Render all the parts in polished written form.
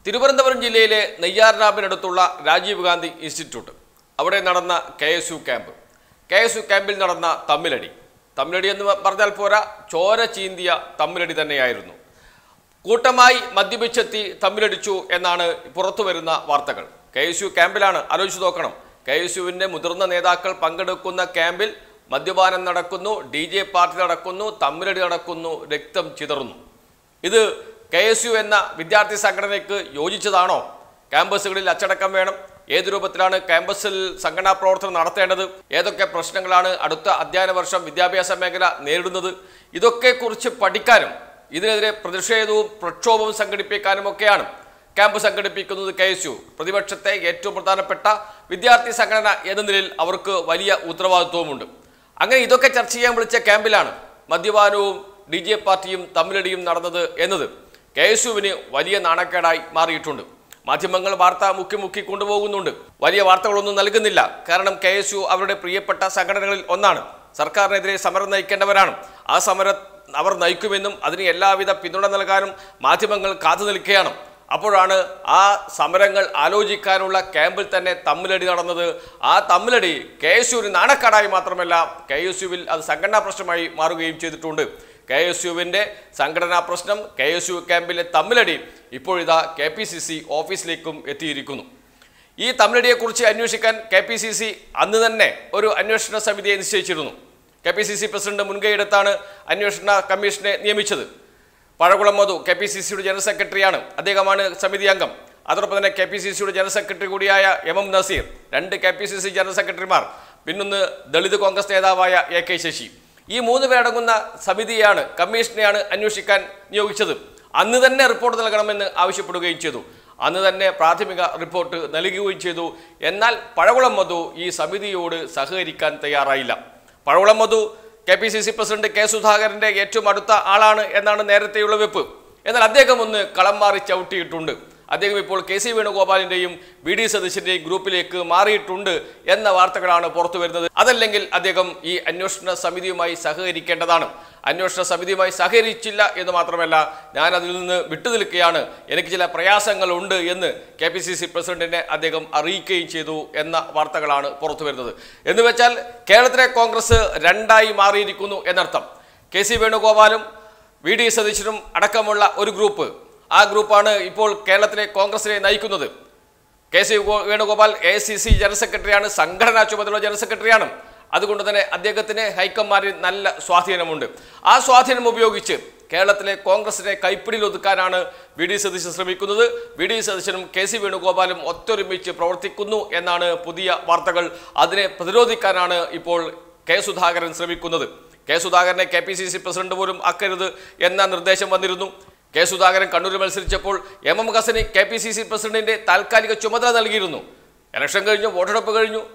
തിരുവനന്തപുരം ജില്ലയിലെ നെയ്യാർനാമ്പിനടുത്തുള്ള രാജീവ് ഗാന്ധി ഇൻസ്റ്റിറ്റ്യൂട്ട് അവിടെ നടന്ന KSU ക്യാമ്പ്. KSU ക്യാമ്പിൽ നടന്ന തമ്മിലടി എന്ന് പറഞ്ഞാൽ പോരാ, ചോര ചീന്തിയ തമ്മിലടി തന്നെയായിരുന്നു. കൂട്ടമായി മദ്യപിച്ചെത്തി തമ്മിലടിച്ചു എന്നാണ് പുറത്തു വരുന്ന വാർത്തകൾ. KSU ക്യാമ്പിലാണ്, ആലോചിച്ച് നോക്കണം. KSUവിൻ്റെ മുതിർന്ന നേതാക്കൾ പങ്കെടുക്കുന്ന ക്യാമ്പിൽ മദ്യപാനം നടക്കുന്നു, DJ പാർട്ടി നടക്കുന്നു, തമ്മിലടി നടക്കുന്നു, രക്തം ചിതറുന്നു. ഇത് KSU എന്ന വിദ്യാർത്ഥി സംഘടനയ്ക്ക് യോജിച്ചതാണോ? ക്യാമ്പസുകളിൽ അച്ചടക്കം വേണം. ഏത് രൂപത്തിലാണ് ക്യാമ്പസിൽ സംഘടനാ പ്രവർത്തനം നടത്തേണ്ടത്? ഏതൊക്കെ പ്രശ്നങ്ങളാണ് അടുത്ത അധ്യയന വർഷം വിദ്യാഭ്യാസ മേഖല നേരിടുന്നത്? ഇതൊക്കെ കുറിച്ച് പഠിക്കാനും ഇതിനെതിരെ പ്രതിഷേധവും പ്രക്ഷോഭവും സംഘടിപ്പിക്കാനും ഒക്കെയാണ് ക്യാമ്പ് സംഘടിപ്പിക്കുന്നത് KSU. പ്രതിപക്ഷത്തെ ഏറ്റവും പ്രധാനപ്പെട്ട വിദ്യാർത്ഥി സംഘടന എന്ന നിലയിൽ അവർക്ക് വലിയ ഉത്തരവാദിത്വവുമുണ്ട്. അങ്ങനെ ഇതൊക്കെ ചർച്ച ചെയ്യാൻ വിളിച്ച ക്യാമ്പിലാണ് മദ്യപാനവും DJ പാർട്ടിയും തമ്മിലടിയും നടന്നത് എന്നത് KSUവിന് വലിയ നാണക്കേടായി മാറിയിട്ടുണ്ട്. മാധ്യമങ്ങൾ വാർത്ത മുക്കി കൊണ്ടുപോകുന്നുണ്ട്. വലിയ വാർത്തകളൊന്നും നൽകുന്നില്ല. കാരണം KSU അവരുടെ പ്രിയപ്പെട്ട സംഘടനകളിൽ ഒന്നാണ്. സർക്കാരിനെതിരെ സമരം നയിക്കേണ്ടവരാണ്. ആ സമരം അവർ നയിക്കുമെന്നും അതിന് എല്ലാവിധ പിന്തുണ നൽകാനും മാധ്യമങ്ങൾ കാത്തു നിൽക്കുകയാണ്. അപ്പോഴാണ് ആ സമരങ്ങൾ ആലോചിക്കാനുള്ള ക്യാമ്പിൽ തന്നെ തമ്മിലടി നടന്നത്. ആ തമ്മിലടി KSUവിന് നാണക്കേടായി മാത്രമല്ല, KSUവിൽ അത് സംഘടനാ പ്രശ്നമായി മാറുകയും ചെയ്തിട്ടുണ്ട്. KSUവിൻ്റെ സംഘടനാ പ്രശ്നം, KSU ക്യാമ്പിലെ തമ്മിലടി ഇപ്പോഴിതാ KPCC ഓഫീസിലേക്കും എത്തിയിരിക്കുന്നു. ഈ തമ്മിലടിയെക്കുറിച്ച് അന്വേഷിക്കാൻ KPCC അന്ന് തന്നെ ഒരു അന്വേഷണ സമിതിയെ നിശ്ചയിച്ചിരുന്നു. KPCC പ്രസിഡന്റ് മുൻകൈയെടുത്താണ് അന്വേഷണ കമ്മീഷനെ നിയമിച്ചത്. പഴകുളം മധു KPCCയുടെ ജനറൽ സെക്രട്ടറിയാണ്. അദ്ദേഹമാണ് സമിതി അംഗം. അതോടൊപ്പം തന്നെ KPCCയുടെ ജനറൽ സെക്രട്ടറി കൂടിയായ MM നസീർ, 2 KPCC ജനറൽ സെക്രട്ടറിമാർ, പിന്നൊന്ന് ദളിത് കോൺഗ്രസ് നേതാവായ AK ശശി. ഈ 3 പേരടങ്ങുന്ന സമിതിയാണ്, കമ്മീഷനെയാണ് അന്വേഷിക്കാൻ നിയോഗിച്ചത്. അന്ന് തന്നെ റിപ്പോർട്ട് നൽകണമെന്ന് ആവശ്യപ്പെടുകയും ചെയ്തു. അന്ന് തന്നെ പ്രാഥമിക റിപ്പോർട്ട് നൽകുകയും ചെയ്തു. എന്നാൽ പഴകുളം മധു ഈ സമിതിയോട് സഹകരിക്കാൻ തയ്യാറായില്ല. Pazhakulam Madhu KPCC president K സുധാകരൻ്റെ ഏറ്റവും അടുത്ത ആളാണ് എന്നാണ് നേരത്തെയുള്ള വെപ്പ്. എന്നാൽ അദ്ദേഹം ഒന്ന് കളം മാറി ചവിട്ടിയിട്ടുണ്ട്. അദ്ദേഹം ഇപ്പോൾ KC വേണുഗോപാലിൻ്റെയും VD സതീശൻ്റെയും ഗ്രൂപ്പിലേക്ക് മാറിയിട്ടുണ്ട് എന്ന വാർത്തകളാണ് പുറത്തു വരുന്നത്. അതല്ലെങ്കിൽ അദ്ദേഹം ഈ അന്വേഷണ സമിതിയുമായി സഹകരിക്കേണ്ടതാണ്. അന്വേഷണ സമിതിയുമായി സഹകരിച്ചില്ല എന്ന് മാത്രമല്ല, ഞാൻ അതിൽ നിന്ന് വിട്ടുനിൽക്കുകയാണ്, എനിക്ക് ചില പ്രയാസങ്ങളുണ്ട് എന്ന് KPCC പ്രസിഡന്റിനെ അദ്ദേഹം അറിയിക്കുകയും ചെയ്തു എന്ന വാർത്തകളാണ് പുറത്തു വരുന്നത്. എന്ന് വെച്ചാൽ കേരളത്തിലെ കോൺഗ്രസ് രണ്ടായി മാറിയിരിക്കുന്നു എന്നർത്ഥം. KC വേണുഗോപാലും VD സതീശനും അടക്കമുള്ള ഒരു ഗ്രൂപ്പ്, ആ ഗ്രൂപ്പാണ് ഇപ്പോൾ കേരളത്തിലെ കോൺഗ്രസിനെ നയിക്കുന്നത്. KC വേണുഗോപാൽ AICC ജനറൽ സെക്രട്ടറിയാണ്, സംഘടനാ ചുമതല ജനറൽ സെക്രട്ടറിയാണ്. അതുകൊണ്ട് തന്നെ അദ്ദേഹത്തിന് ഹൈക്കമാൻഡിൽ നല്ല സ്വാധീനമുണ്ട്. ആ സ്വാധീനം ഉപയോഗിച്ച് കേരളത്തിലെ കോൺഗ്രസിനെ കൈപ്പിടിയിൽ ഒതുക്കാനാണ് VD സതീശൻ ശ്രമിക്കുന്നത്. VD സതീശനും KC വേണുഗോപാലും ഒത്തൊരുമിച്ച് പ്രവർത്തിക്കുന്നു എന്നാണ് പുതിയ വാർത്തകൾ. അതിനെ പ്രതിരോധിക്കാനാണ് ഇപ്പോൾ K സുധാകരൻ ശ്രമിക്കുന്നത്. K സുധാകരനെ KPCC പ്രസിഡന്റ് പോലും ആക്കരുത് എന്ന നിർദ്ദേശം വന്നിരുന്നു. K സുധാകരൻ കണ്ണൂരിൽ മത്സരിച്ചപ്പോൾ MM ഹസന് KPCC പ്രസിഡന്റിന്റെ താൽക്കാലിക ചുമതല നൽകിയിരുന്നു. ഇലക്ഷൻ കഴിഞ്ഞു, വോട്ടെടുപ്പ്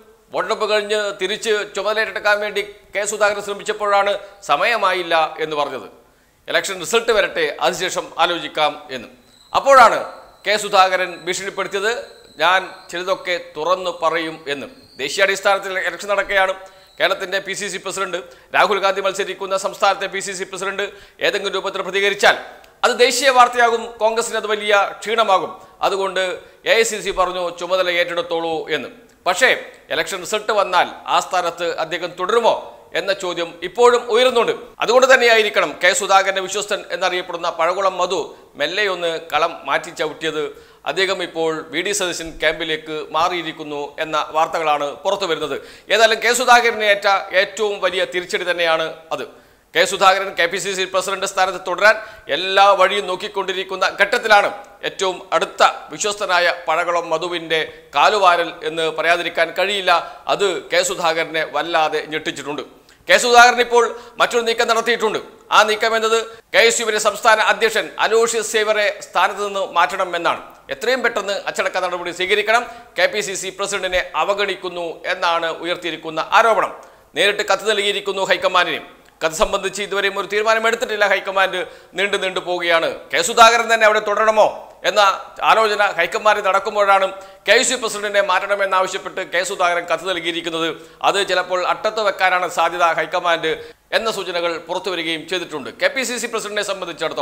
കഴിഞ്ഞ് തിരിച്ച് ചുമതല ഏറ്റെടുക്കാൻ വേണ്ടി K സുധാകരൻ ശ്രമിച്ചപ്പോഴാണ് സമയമായില്ല എന്ന് പറഞ്ഞത്. ഇലക്ഷൻ റിസൾട്ട് വരട്ടെ, അതിനുശേഷം ആലോചിക്കാം എന്ന്. അപ്പോഴാണ് K സുധാകരൻ ഭീഷണിപ്പെടുത്തിയത്, ഞാൻ ചിലതൊക്കെ തുറന്നു പറയും എന്ന്. ദേശീയാടിസ്ഥാനത്തിൽ ഇലക്ഷൻ നടക്കുകയാണ്. കേരളത്തിൻ്റെ PCC പ്രസിഡന്റ് രാഹുൽ ഗാന്ധി മത്സരിക്കുന്ന സംസ്ഥാനത്തെ PCC പ്രസിഡന്റ് ഏതെങ്കിലും രൂപത്തിൽ പ്രതികരിച്ചാൽ അത് ദേശീയ വാർത്തയാകും, കോൺഗ്രസിന് അത് വലിയ ക്ഷീണമാകും. അതുകൊണ്ട് AICC പറഞ്ഞു ചുമതല ഏറ്റെടുത്തോളൂ എന്ന്. പക്ഷേ ഇലക്ഷൻ റിസൾട്ട് വന്നാൽ ആ സ്ഥാനത്ത് അദ്ദേഹം തുടരുമോ എന്ന ചോദ്യം ഇപ്പോഴും ഉയരുന്നുണ്ട്. അതുകൊണ്ട് തന്നെയായിരിക്കണം K സുധാകരൻ്റെ വിശ്വസ്തൻ എന്നറിയപ്പെടുന്ന പഴകുളം മധു മെല്ലെയൊന്ന് കളം മാറ്റി ചവിട്ടിയത്. അദ്ദേഹം ഇപ്പോൾ VD സതീശൻ ക്യാമ്പിലേക്ക് മാറിയിരിക്കുന്നു എന്ന വാർത്തകളാണ് പുറത്തു വരുന്നത്. ഏതായാലും K സുധാകരനെ ഏറ്റ ഏറ്റവും വലിയ തിരിച്ചടി തന്നെയാണ് അത്. K സുധാകരൻ KPCC പ്രസിഡന്റ് സ്ഥാനത്ത് തുടരാൻ എല്ലാ വഴിയും നോക്കിക്കൊണ്ടിരിക്കുന്ന ഘട്ടത്തിലാണ് ഏറ്റവും അടുത്ത വിശ്വസ്തനായ പഴകുളം മധുവിൻ്റെ കാലുവാരൽ എന്ന് പറയാതിരിക്കാൻ കഴിയില്ല. അത് K സുധാകരനെ വല്ലാതെ ഞെട്ടിച്ചിട്ടുണ്ട്. K സുധാകരൻ ഇപ്പോൾ മറ്റൊരു നീക്കം നടത്തിയിട്ടുണ്ട്. ആ നീക്കം എന്നത് KSUവിൻ്റെ സംസ്ഥാന അധ്യക്ഷൻ അലോഷ്യസ് സേവറെ സ്ഥാനത്ത് നിന്ന് മാറ്റണം എന്നാണ്. എത്രയും പെട്ടെന്ന് അച്ചടക്ക നടപടി സ്വീകരിക്കണം. KPCC പ്രസിഡന്റിനെ അവഗണിക്കുന്നു എന്നാണ് ഉയർത്തിയിരിക്കുന്ന ആരോപണം. നേരിട്ട് കത്ത് നൽകിയിരിക്കുന്നു ഹൈക്കമാൻഡിന്. കത്ത് സംബന്ധിച്ച് ഇതുവരെയും ഒരു തീരുമാനം എടുത്തിട്ടില്ല. ഹൈക്കമാൻഡ് നീണ്ടു പോവുകയാണ്. K സുധാകരൻ തന്നെ അവിടെ തുടരണമോ എന്ന ആലോചന ഹൈക്കമാൻഡ് നടക്കുമ്പോഴാണ് KSU പ്രസിഡന്റിനെ മാറ്റണമെന്നാവശ്യപ്പെട്ട് K സുധാകരൻ കത്ത് നൽകിയിരിക്കുന്നത്. അത് ചിലപ്പോൾ അട്ടത്ത് വെക്കാനാണ് സാധ്യത ഹൈക്കമാൻഡ് എന്ന സൂചനകൾ പുറത്തു വരികയും ചെയ്തിട്ടുണ്ട്. KPCC പ്രസിഡന്റിനെ സംബന്ധിച്ചിടത്തോളം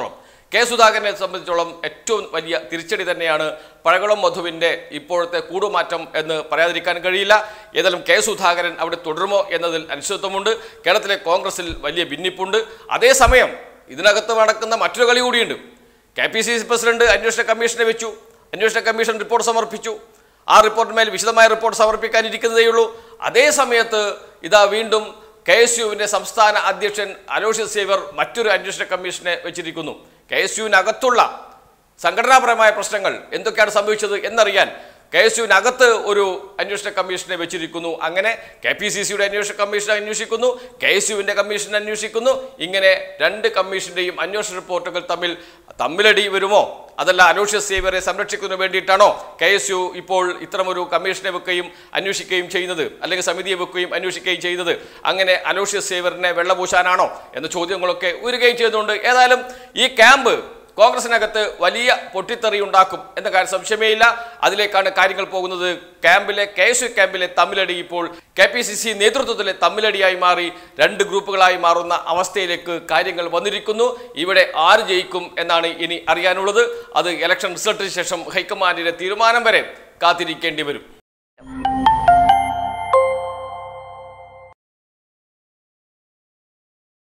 കെ സുധാകരനെ സംബന്ധിച്ചോളം ഏറ്റവും വലിയ തിരിച്ചടി തന്നെയാണ് പഴകുളം മധുവിൻ്റെ ഇപ്പോഴത്തെ കൂടുമാറ്റം എന്ന് പറയാതിരിക്കാൻ കഴിയില്ല. ഏതായാലും കെ സുധാകരൻ അവിടെ തുടരുമോ എന്നതിൽ അനിശ്ചിതത്വമുണ്ട്. കേരളത്തിലെ കോൺഗ്രസിൽ വലിയ ഭിന്നിപ്പുണ്ട്. അതേസമയം ഇതിനകത്ത് നടക്കുന്ന മറ്റൊരു കളി കൂടിയുണ്ട്. KPCC പ്രസിഡന്റ് അന്വേഷണ കമ്മീഷനെ വെച്ചു. അന്വേഷണ കമ്മീഷൻ റിപ്പോർട്ട് സമർപ്പിച്ചു. ആ റിപ്പോർട്ടിന്മേൽ വിശദമായ റിപ്പോർട്ട് സമർപ്പിക്കാനിരിക്കുന്നതേയുള്ളൂ. അതേ സമയത്ത് ഇതാ വീണ്ടും KSUവിൻ്റെ സംസ്ഥാന അധ്യക്ഷൻ അലോഷ്യസ് സേവ്യർ മറ്റൊരു അന്വേഷണ കമ്മീഷനെ വെച്ചിരിക്കുന്നു. KSUവിനകത്തുള്ള സംഘടനാപരമായ പ്രശ്നങ്ങൾ എന്തൊക്കെയാണ് സംഭവിച്ചത് എന്നറിയാൻ KSUവിനകത്ത് ഒരു അന്വേഷണ കമ്മീഷനെ വെച്ചിരിക്കുന്നു. അങ്ങനെ KPCCയുടെ അന്വേഷണ കമ്മീഷൻ അന്വേഷിക്കുന്നു, KSUവിൻ്റെ കമ്മീഷൻ അന്വേഷിക്കുന്നു. ഇങ്ങനെ രണ്ട് കമ്മീഷൻ്റെയും അന്വേഷണ റിപ്പോർട്ടുകൾ തമ്മിലടി വരുമോ? അതല്ല അലോഷ്യസ് സേവ്യറെ സംരക്ഷിക്കുന്നതിന് വേണ്ടിയിട്ടാണോ KSU ഇപ്പോൾ ഇത്തരമൊരു കമ്മീഷനെ വെക്കുകയും അന്വേഷിക്കുകയും ചെയ്യുന്നത്, അല്ലെങ്കിൽ സമിതിയെ വെക്കുകയും അന്വേഷിക്കുകയും ചെയ്യുന്നത്? അങ്ങനെ അലോഷ്യസ് സേവ്യറിനെ വെള്ളപൂശാനാണോ എന്ന ചോദ്യങ്ങളൊക്കെ ഉയരുകയും ചെയ്യുന്നുണ്ട്. ഏതായാലും ഈ ക്യാമ്പ് കോൺഗ്രസിനകത്ത് വലിയ പൊട്ടിത്തെറി ഉണ്ടാക്കും എന്ന കാര്യം സംശയമേയില്ല. അതിലേക്കാണ് കാര്യങ്ങൾ പോകുന്നത്. KSU ക്യാമ്പിലെ തമ്മിലടി ഇപ്പോൾ KPCC നേതൃത്വത്തിലെ തമ്മിലടിയായി മാറി രണ്ട് ഗ്രൂപ്പുകളായി മാറുന്ന അവസ്ഥയിലേക്ക് കാര്യങ്ങൾ വന്നിരിക്കുന്നു. ഇവിടെ ആര് ജയിക്കും എന്നാണ് ഇനി അറിയാനുള്ളത്. അത് ഇലക്ഷൻ റിസൾട്ടിന് ശേഷം ഹൈക്കമാൻഡിന്റെ തീരുമാനം വരെ കാത്തിരിക്കേണ്ടി വരും.